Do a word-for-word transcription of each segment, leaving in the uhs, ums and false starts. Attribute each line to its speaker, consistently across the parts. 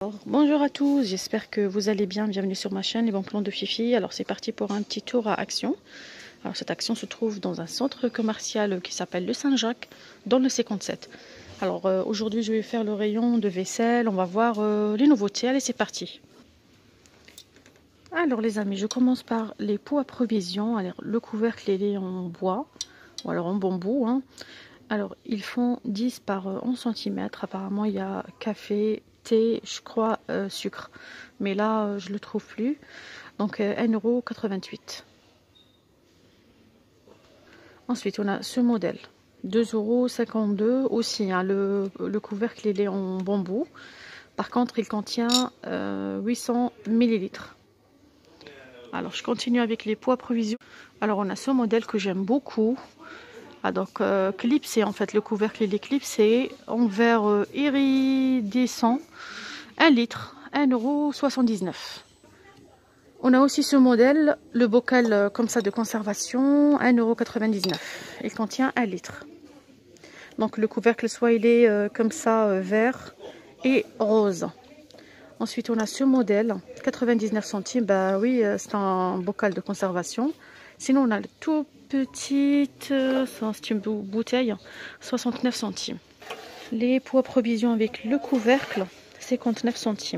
Speaker 1: Alors, bonjour à tous, j'espère que vous allez bien. Bienvenue sur ma chaîne Les Bons Plans de Fifi. Alors c'est parti pour un petit tour à Action. Alors cette action se trouve dans un centre commercial qui s'appelle le Saint-Jacques, dans le cinquante-sept. Alors euh, aujourd'hui je vais faire le rayon de vaisselle, on va voir euh, les nouveautés. Allez, c'est parti. Alors les amis, je commence par les pots à provisions. Alors le couvercle il est en bois, ou alors en bambou. Hein. Alors ils font dix par onze centimètres. Apparemment il y a café, thé, je crois euh, sucre. Mais là euh, je le trouve plus. Donc euh, un euro quatre-vingt-huit. Ensuite on a ce modèle. deux euros cinquante-deux aussi. Hein, le, le couvercle il est en bambou. Par contre il contient euh, huit cents millilitres. Alors je continue avec les pots à provisions. Alors on a ce modèle que j'aime beaucoup. Ah, donc euh, clipsé en fait, le couvercle il est clipsé en verre euh, iridescent, un litre, un euro soixante-dix-neuf. On a aussi ce modèle, le bocal euh, comme ça de conservation, un euro quatre-vingt-dix-neuf. Il contient un litre. Donc le couvercle soit il est euh, comme ça euh, vert et rose. Ensuite on a ce modèle, quatre-vingt-dix-neuf centimes, bah oui euh, c'est un bocal de conservation. Sinon on a le tout petite euh, c'est une bouteille, soixante-neuf centimes. Les pots à provisions avec le couvercle, cinquante-neuf centimes.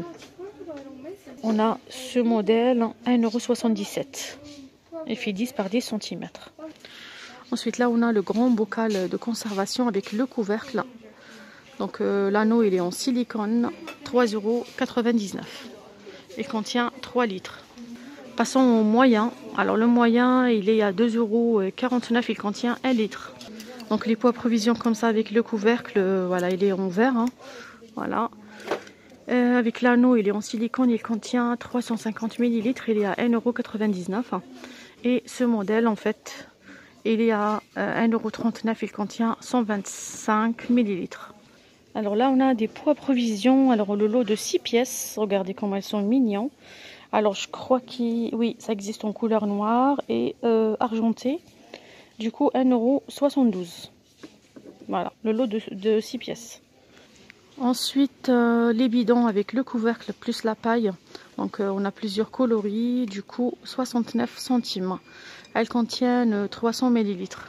Speaker 1: On a ce modèle, un euro soixante-dix-sept. Il fait dix par dix centimètres. Ensuite là on a le grand bocal de conservation avec le couvercle. Donc euh, l'anneau il est en silicone, trois euros quatre-vingt-dix-neuf. Il contient trois litres. Passons au moyen. Alors le moyen il est à deux euros quarante-neuf, il contient un litre. Donc les pots à provisions comme ça avec le couvercle, euh, voilà, il est en verre. Hein. Voilà. Euh, avec l'anneau il est en silicone, il contient trois cent cinquante millilitres, il est à un euro quatre-vingt-dix-neuf. Et ce modèle en fait, il est à euh, un euro trente-neuf, il contient cent vingt-cinq millilitres. Alors là on a des pots à provisions, alors le lot de six pièces, regardez comment elles sont mignons. Alors je crois que oui, ça existe en couleur noire et euh, argentée. Du coup un euro soixante-douze. Voilà, le lot de, de six pièces. Ensuite euh, les bidons avec le couvercle plus la paille. Donc euh, on a plusieurs coloris, du coup soixante-neuf centimes. Elles contiennent trois cents millilitres.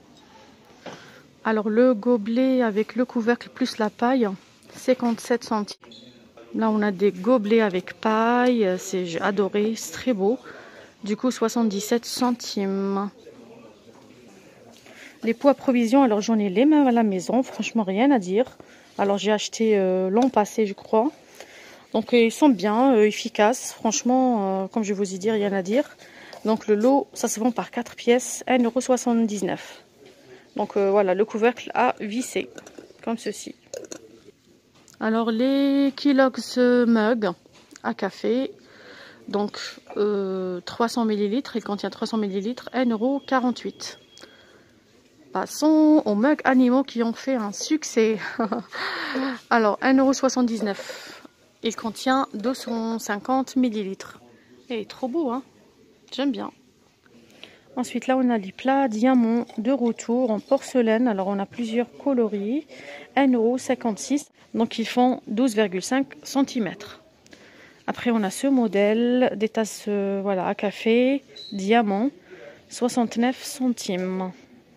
Speaker 1: Alors le gobelet avec le couvercle plus la paille, cinquante-sept centimes. Là on a des gobelets avec paille, c'est j'ai adoré, c'est très beau. Du coup soixante-dix-sept centimes. Les pots à provisions, alors j'en ai les mêmes à la maison, franchement rien à dire. Alors j'ai acheté euh, l'an passé je crois. Donc euh, ils sont bien, euh, efficaces, franchement euh, comme je vous ai dit rien à dire. Donc le lot ça se vend par quatre pièces, un euro soixante-dix-neuf. Donc euh, voilà, le couvercle à visser, comme ceci. Alors les Kellogg's Mug à café, donc euh, trois cents millilitres, il contient trois cents millilitres, un euro quarante-huit. Passons aux mugs animaux qui ont fait un succès. Alors un euro soixante-dix-neuf, il contient deux cent cinquante millilitres. Et trop beau, hein, j'aime bien. Ensuite là on a les plats diamants de retour en porcelaine. Alors on a plusieurs coloris, un euro cinquante-six. Donc ils font douze virgule cinq centimètres. Après on a ce modèle, des tasses euh, voilà, à café, diamant, soixante-neuf centimes.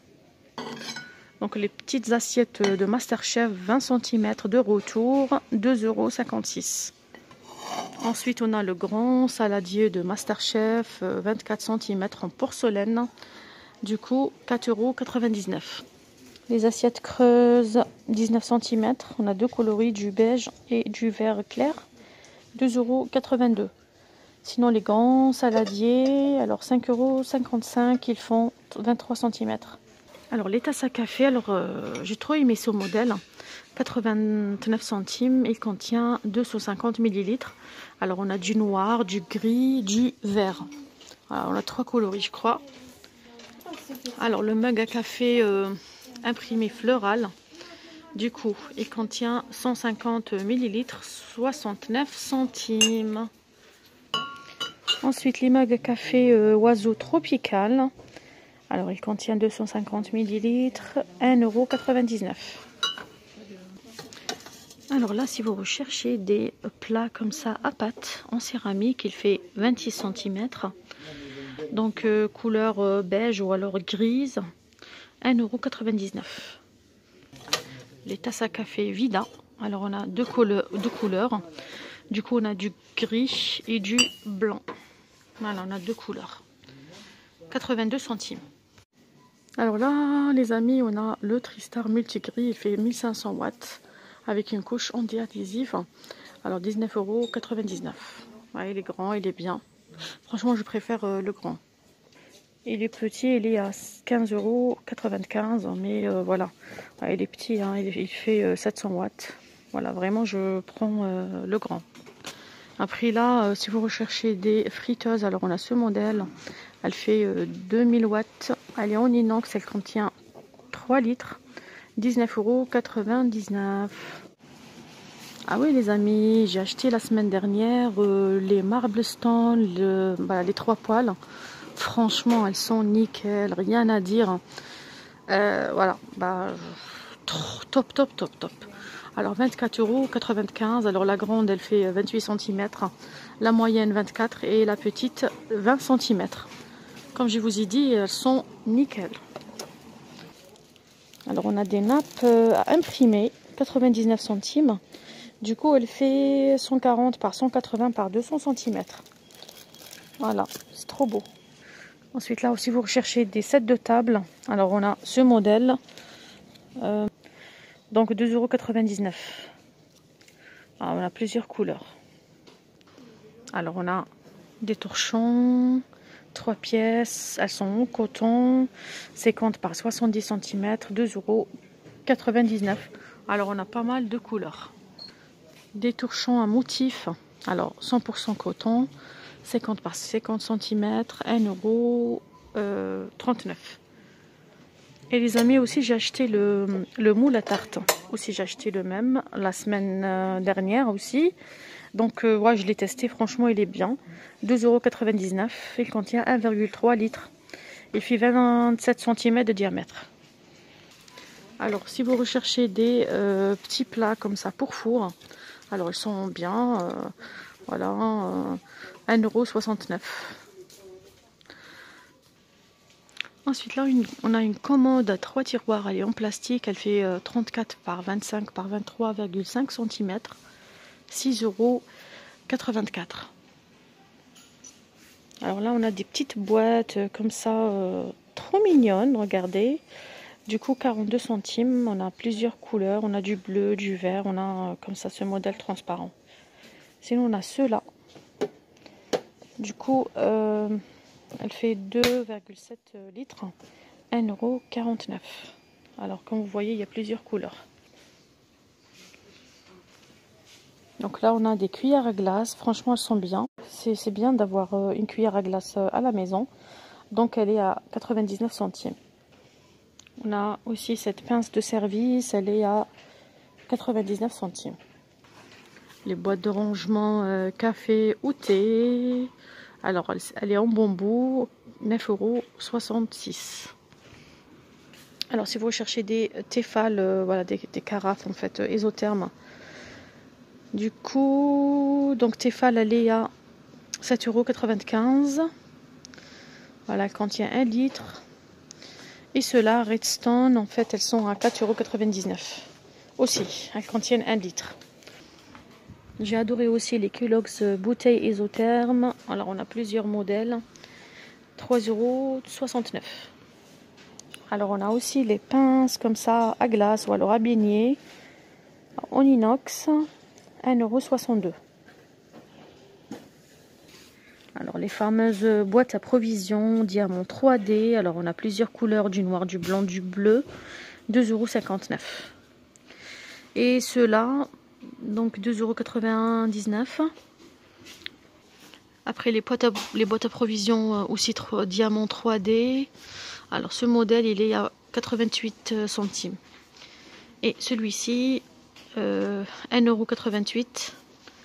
Speaker 1: Donc les petites assiettes de Masterchef, vingt centimètres de retour, deux euros cinquante-six. Ensuite on a le grand saladier de Masterchef, vingt-quatre centimètres en porcelaine, du coup quatre euros quatre-vingt-dix-neuf. Les assiettes creuses, dix-neuf centimètres. On a deux coloris, du beige et du vert clair. deux euros quatre-vingt-deux. Sinon, les grands saladiers, alors cinq euros cinquante-cinq. Ils font vingt-trois centimètres. Alors, les tasses à café, alors euh, j'ai trop aimé ce modèle. quatre-vingt-neuf centimes. Il contient deux cent cinquante millilitres. Alors, on a du noir, du gris, du vert. Alors, on a trois coloris, je crois. Alors, le mug à café... Euh, imprimé floral, du coup il contient cent cinquante millilitres, soixante-neuf centimes. Ensuite les mugs à café euh, oiseau tropical, alors il contient deux cent cinquante millilitres, un euro quatre-vingt-dix-neuf. Alors là, si vous recherchez des plats comme ça à pâte en céramique, il fait vingt-six centimètres. Donc euh, couleur euh, beige ou alors grise, un euro quatre-vingt-dix-neuf. Les tasses à café Vida. Alors on a deux couleurs, deux couleurs. Du coup on a du gris et du blanc. Voilà, on a deux couleurs. quatre-vingt-deux centimes. Alors là, les amis, on a le Tristar Multigris. Il fait mille cinq cents watts avec une couche anti-adhésive. Alors dix-neuf euros quatre-vingt-dix-neuf. Ouais, il est grand, il est bien. Franchement, je préfère euh, le grand. Et les petits, il est à quinze euros quatre-vingt-quinze. Mais euh, voilà, ouais, il est petit, hein, il, il fait euh, sept cents watts. Voilà, vraiment, je prends euh, le grand. Après là, euh, si vous recherchez des friteuses, alors on a ce modèle. Elle fait euh, deux mille watts. Elle est en inox, elle contient trois litres. dix-neuf euros quatre-vingt-dix-neuf. Ah oui les amis, j'ai acheté la semaine dernière euh, les Marblestone, le, bah, les trois poils. Franchement, elles sont nickel, rien à dire. Euh, voilà, bah, top, top, top, top. Alors vingt-quatre euros quatre-vingt-quinze. Alors la grande, elle fait vingt-huit centimètres. La moyenne vingt-quatre et la petite vingt centimètres. Comme je vous ai dit, elles sont nickel. Alors on a des nappes à imprimer, quatre-vingt-dix-neuf centimes. Du coup, elle fait cent quarante par cent quatre-vingts par deux cents centimètres. Voilà, c'est trop beau. Ensuite, là aussi, vous recherchez des sets de table. Alors, on a ce modèle. Euh, donc, deux euros quatre-vingt-dix-neuf. Alors, on a plusieurs couleurs. Alors, on a des torchons, trois pièces. Elles sont en coton, cinquante par soixante-dix centimètres, deux euros quatre-vingt-dix-neuf. Alors, on a pas mal de couleurs. Des torchons à motif, alors cent pour cent coton, cinquante par cinquante centimètres, un euro trente-neuf. Et les amis, aussi j'ai acheté le, le moule à tarte. Aussi j'ai acheté le même la semaine dernière aussi. Donc euh, ouais, je l'ai testé, franchement il est bien. deux euros quatre-vingt-dix-neuf. Il contient un virgule trois litres. Il fait vingt-sept centimètres de diamètre. Alors si vous recherchez des euh, petits plats comme ça pour four, alors ils sont bien, euh, voilà, euh, un euro soixante-neuf. Ensuite là, une, on a une commode à trois tiroirs, elle est en plastique, elle fait euh, trente-quatre par vingt-cinq par vingt-trois virgule cinq centimètres, six euros quatre-vingt-quatre. Alors là, on a des petites boîtes euh, comme ça, euh, trop mignonnes, regardez. Du coup, quarante-deux centimes, on a plusieurs couleurs, on a du bleu, du vert, on a comme ça ce modèle transparent. Sinon, on a ceux-là. Du coup, euh, elle fait deux virgule sept litres, un euro quarante-neuf. Alors, comme vous voyez, il y a plusieurs couleurs. Donc là, on a des cuillères à glace. Franchement, elles sont bien. C'est bien d'avoir une cuillère à glace à la maison. Donc, elle est à quatre-vingt-dix-neuf centimes. On a aussi cette pince de service, elle est à quatre-vingt-dix-neuf centimes. Les boîtes de rangement euh, café ou thé, alors elle, elle est en bambou, neuf euros soixante-six. Alors si vous cherchez des Tefal, euh, voilà, des, des carafes en fait euh, isothermes. Du coup, donc Tefal elle est à sept euros quatre-vingt-quinze. Voilà, elle contient un litre. Et ceux-là, Redstone, en fait, elles sont à quatre euros quatre-vingt-dix-neuf. Aussi, elles contiennent un litre. J'ai adoré aussi les Kellogg's bouteilles isothermes. Alors, on a plusieurs modèles. trois euros soixante-neuf. Alors, on a aussi les pinces comme ça, à glace ou alors à beignet. En inox, un euro soixante-deux. Alors les fameuses boîtes à provisions diamant trois D. Alors on a plusieurs couleurs, du noir, du blanc, du bleu. deux euros cinquante-neuf. Et ceux-là, donc deux euros quatre-vingt-dix-neuf. Après les boîtes à, les boîtes à provisions aussi diamant trois D. Alors ce modèle il est à quatre-vingt-huit centimes. Et celui-ci, euh, un euro quatre-vingt-huit.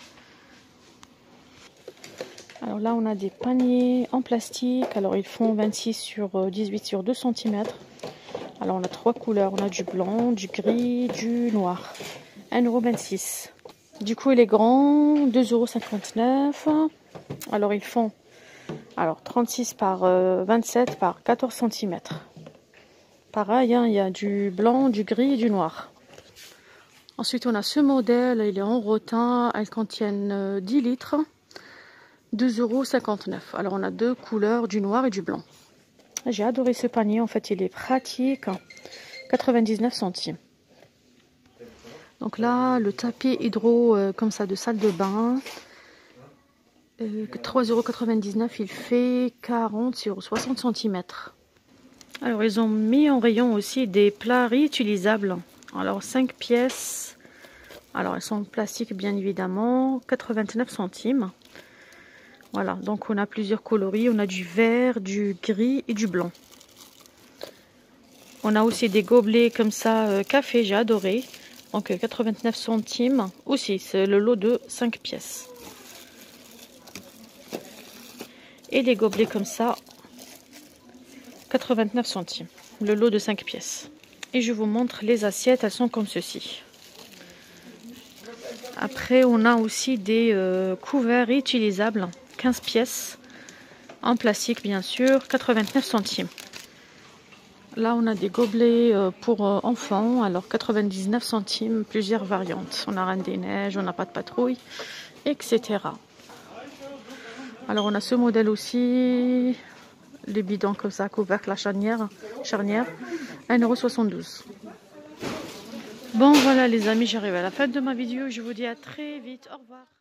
Speaker 1: Alors là, on a des paniers en plastique. Alors, ils font vingt-six sur dix-huit sur deux centimètres. Alors, on a trois couleurs. On a du blanc, du gris, du noir. un euro vingt-six. Du coup, il est grand, deux euros cinquante-neuf. Alors, ils font alors, trente-six par vingt-sept par quatorze centimètres. Pareil, hein, il y a du blanc, du gris et du noir. Ensuite, on a ce modèle, il est en rotin, elles contiennent dix litres, deux euros cinquante-neuf. Alors, on a deux couleurs, du noir et du blanc. J'ai adoré ce panier, en fait, il est pratique, quatre-vingt-dix-neuf centimes. Donc là, le tapis hydro, euh, comme ça, de salle de bain, euh, trois euros quatre-vingt-dix-neuf, il fait quarante sur soixante centimètres. Alors, ils ont mis en rayon aussi des plats réutilisables. Alors, cinq pièces. Alors, elles sont en plastique, bien évidemment, quatre-vingt-neuf centimes. Voilà, donc on a plusieurs coloris. On a du vert, du gris et du blanc. On a aussi des gobelets comme ça, euh, café, j'ai adoré. Donc, quatre-vingt-neuf centimes. Aussi, c'est le lot de cinq pièces. Et les gobelets comme ça, quatre-vingt-neuf centimes. Le lot de cinq pièces. Et je vous montre les assiettes, elles sont comme ceci. Après, on a aussi des euh, couverts réutilisables, quinze pièces, en plastique bien sûr, quatre-vingt-neuf centimes. Là, on a des gobelets euh, pour euh, enfants, alors quatre-vingt-dix-neuf centimes, plusieurs variantes. On a Reine des Neiges, on n'a pas de patrouille, et cetera. Alors, on a ce modèle aussi, les bidons comme ça, couvercle, la charnière, charnière un euro soixante-douze. Bon, voilà les amis, j'arrive à la fin de ma vidéo. Je vous dis à très vite. Au revoir.